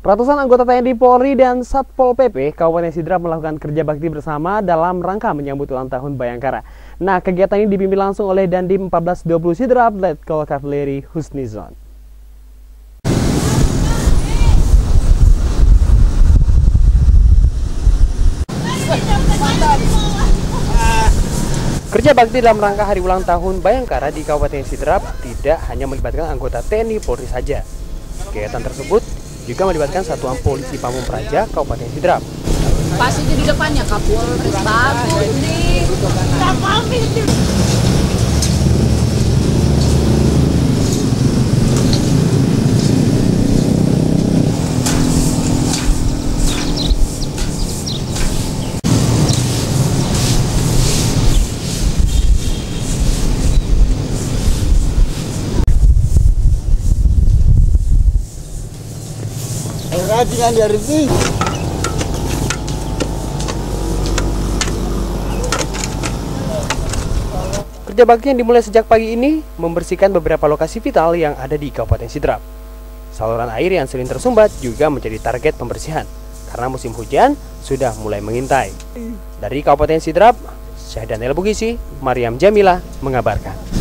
Ratusan anggota TNI Polri dan Satpol PP Kabupaten Sidrap melakukan kerja bakti bersama dalam rangka menyambut ulang tahun Bayangkara. Nah, kegiatan ini dipimpin langsung oleh Dandim 1420 Sidrap, Letkol Kavaleri Husnizon. Kerja bakti dalam rangka hari ulang tahun Bayangkara di Kabupaten Sidrap tidak hanya melibatkan anggota TNI Polri saja. Kegiatan tersebut juga melibatkan Satuan Polisi Pamung Praja Kabupaten Sidrap. Pasti di depannya Kapolres bagus nih. Rajingan dari sini. Kerja bakti yang dimulai sejak pagi ini membersihkan beberapa lokasi vital yang ada di Kabupaten Sidrap. Saluran air yang sering tersumbat juga menjadi target pembersihan karena musim hujan sudah mulai mengintai. Dari Kabupaten Sidrap, Syahdanel Bugisi, Mariam Jamila mengabarkan.